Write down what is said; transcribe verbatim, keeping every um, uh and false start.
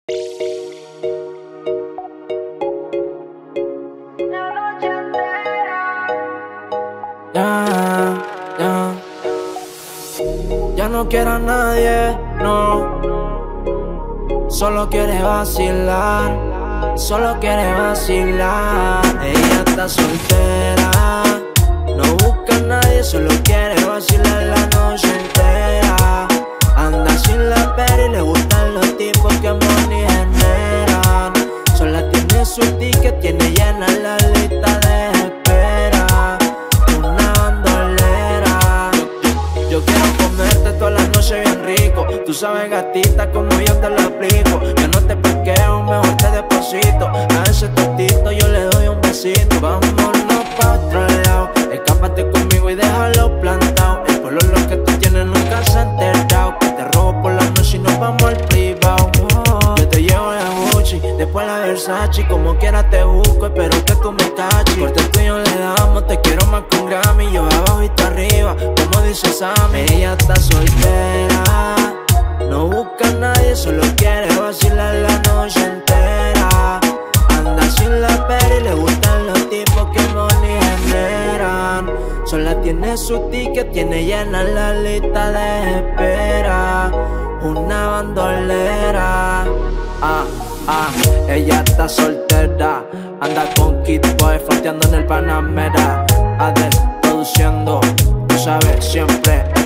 Ya, ya, ya no quiero a nadie, no. Solo quiere vacilar, solo quiere vacilar. Ella está soltera, no busca a nadie, solo quiere vacilar la noche entera. Anda sin la pera y le gustan los tipos que money generan. Sola tiene su ticket, tiene llena la lista de espera. Una bandolera. Yo, yo quiero comerte toda la noche bien rico. Tú sabes, gatita, como yo te lo explico. Yo no te pesqueo, mejor te deposito. A ese tostito yo le doy un besito. Vámonos pa' otro lado, escápate conmigo y déjalo plantado. El color lo que tú tienes nunca se ha enterado. Que te robo por la noche y nos vamos al privado. Oh, yo te llevo la Gucci, después la Versace. Como quiera te busco, espero que tú me caches. Por el tuyo le damos, te quiero más que un Grammy. Yo abajo y tú arriba, como dice Sammy. Ella está soltera, no busca a nadie, solo quiere vacilar la noche entera. Anda sin la pera y le gustan los tipos que money generan. Sola tiene su ticket, tiene llena la lista de espera. Una bandolera. Ah, ah, ella está soltera, anda con Kid Boy, fronteando en el Panamera. Ades produciendo, tú sabes, siempre.